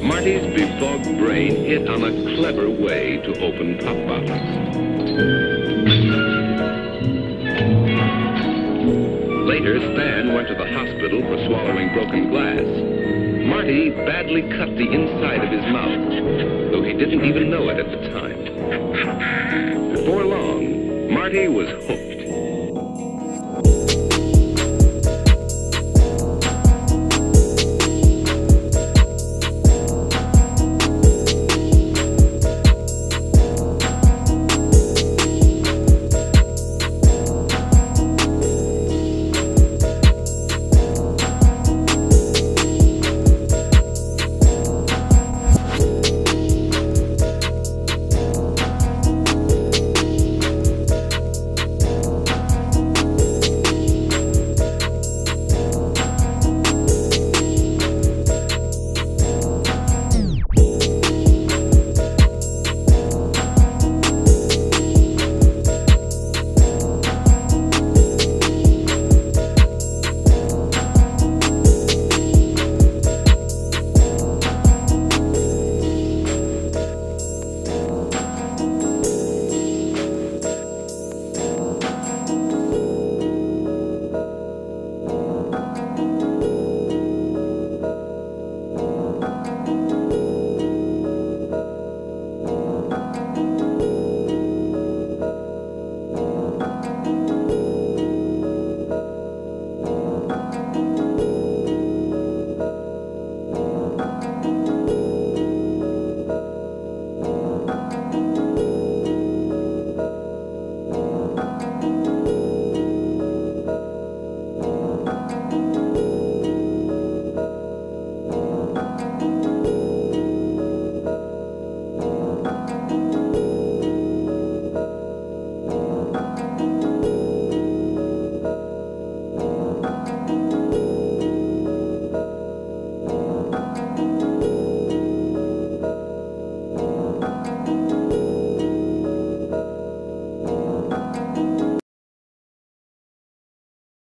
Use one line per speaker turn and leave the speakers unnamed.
Marty's befogged brain hit on a clever way to open pop bottles. Later, Stan went to the hospital for swallowing broken glass. Marty badly cut the inside of his mouth, though he didn't even know it at the time. Before long, Marty was hooked.